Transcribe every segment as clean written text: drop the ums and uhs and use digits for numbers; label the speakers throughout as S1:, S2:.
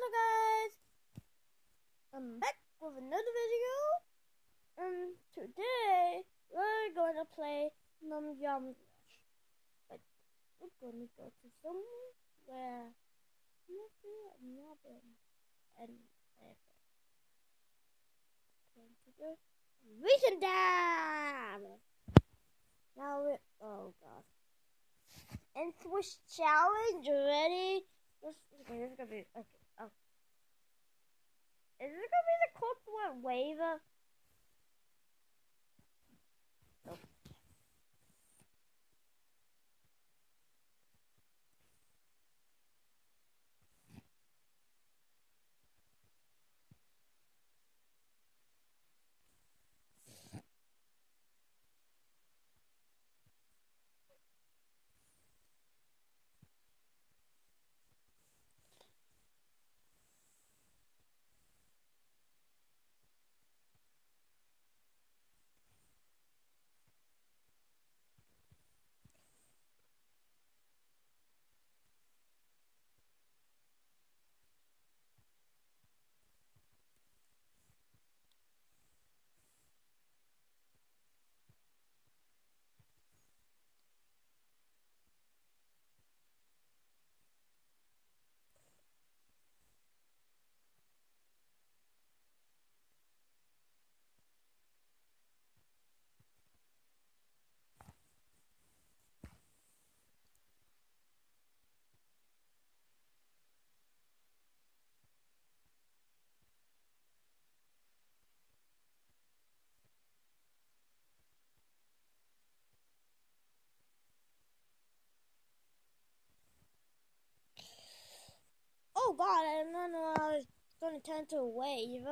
S1: guys, I'm back with another video. Today we're going to play Num Yum Rush, but we're going to go to somewhere nothing and going to the recent dam. Now we and Swish challenge ready. This is gonna be okay. Oh. Is this gonna be the Cold War wave? Nope. Oh god, I didn't know I was gonna turn to a wave.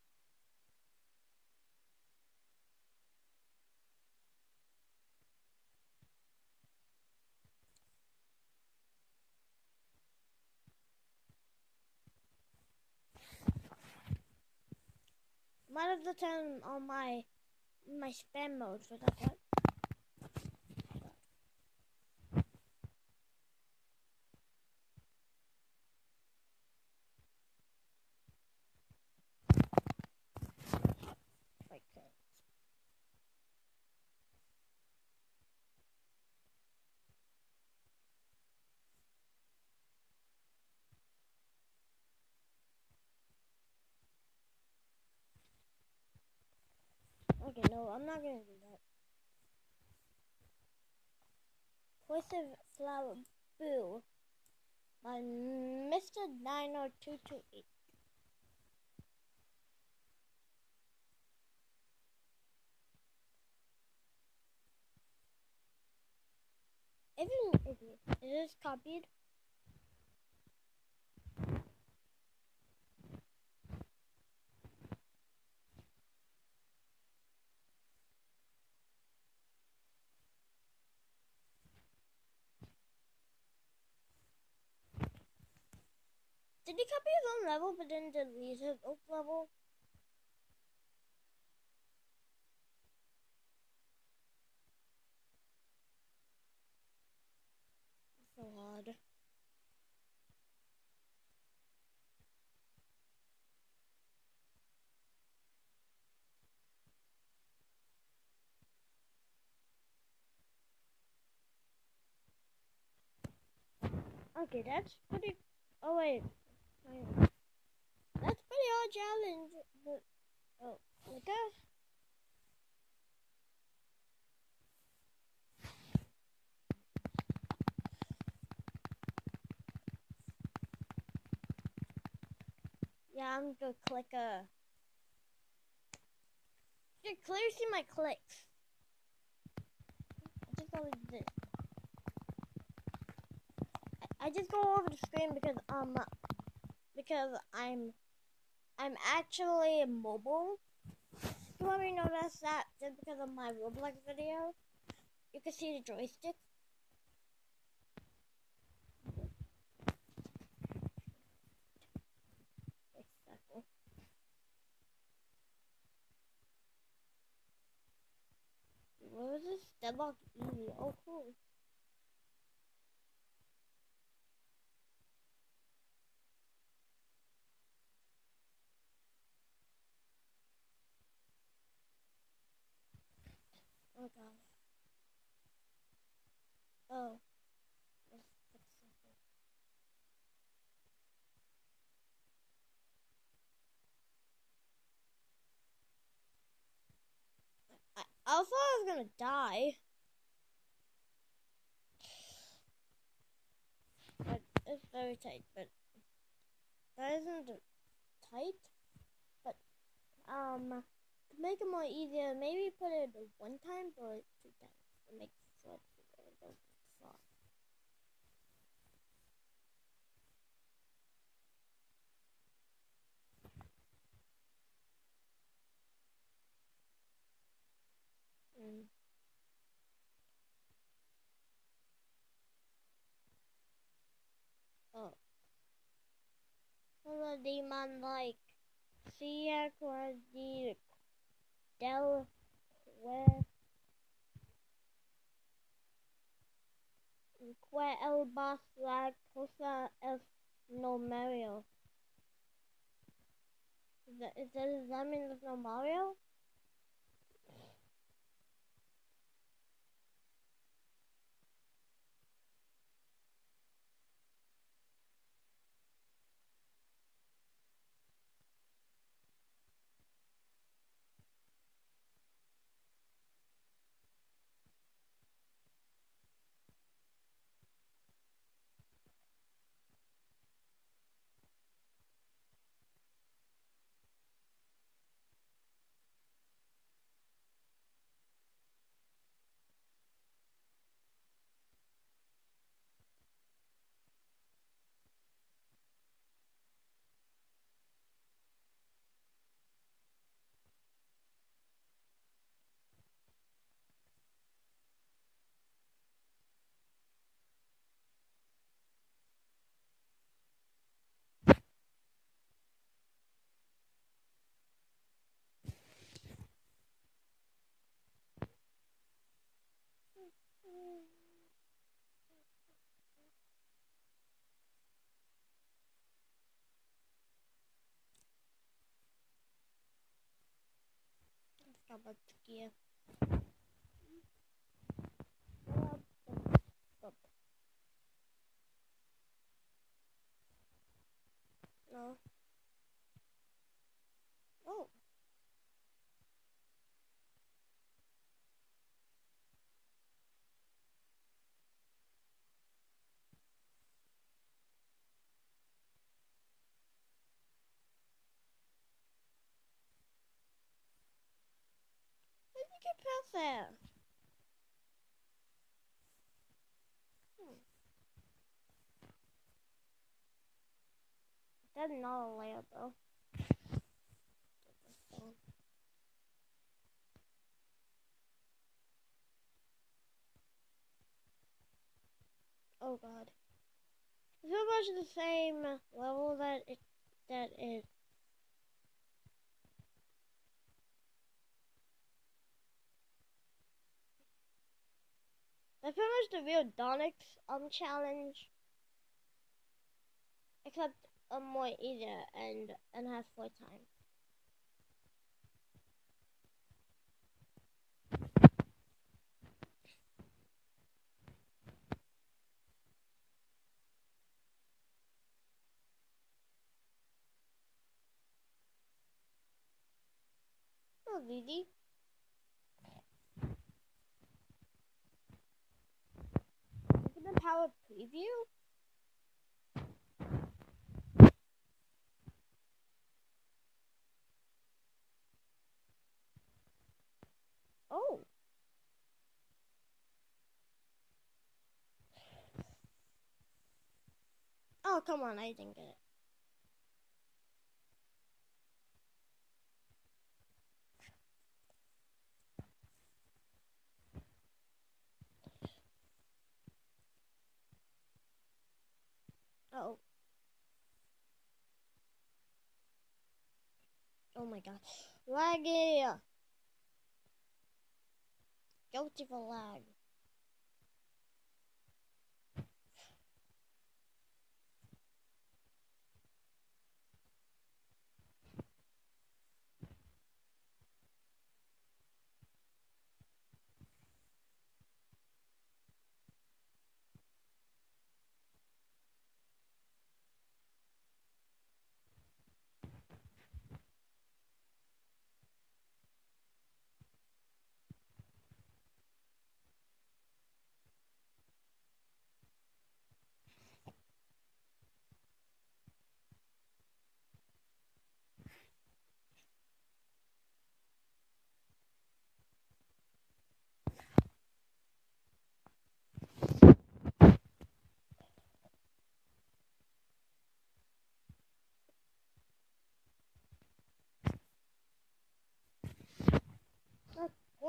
S1: Might have to turn on my spam mode for that part. Like that. Okay, no, I'm not gonna do that. Poison Flower Boo by Mr. 90228. Even if it is copied. Did he copy his own level but then delete his old level? So hard. Okay, that's pretty. Oh wait. That's pretty hard challenge. But like that. Yeah, I'm gonna click you can clearly see my clicks. I just go like this. I just go over the screen because I'm actually mobile. You already noticed that just because of my Roblox video. You can see the joystick. Exactly. What was this? Deadlock Easy. Oh, cool. Oh god. Oh. Let's fix something. I thought I was gonna die. But it's very tight, but that isn't tight. But to make it more easier, maybe put it 1 time or 2 times to make sure it doesn't fall. Mm. Oh. Hello, demon like Sia Quadi Del Que el Boss la cosa es no Mario. Does that mean there's no Mario? Stop it, Kia. No. Oh. How did you get past that? That's not a layout though. Oh god. It's pretty much the same level that is. That's pretty much the real Donix challenge. Except more easier and has 4 times. Oh, easy. Open the power preview. Oh. Oh, come on, I didn't get it. Oh. Oh my god. Laggy! Guilty for lag.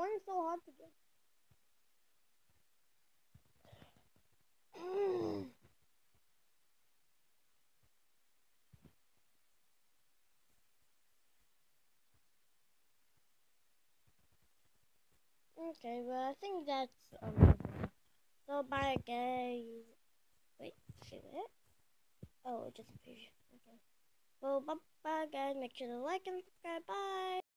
S1: Corn is so hard to get. Okay, well, I think that's so bye guys. Wait, see that? Oh, it just appeared. Okay. Well, bye bye guys. Make sure to like and subscribe. Bye.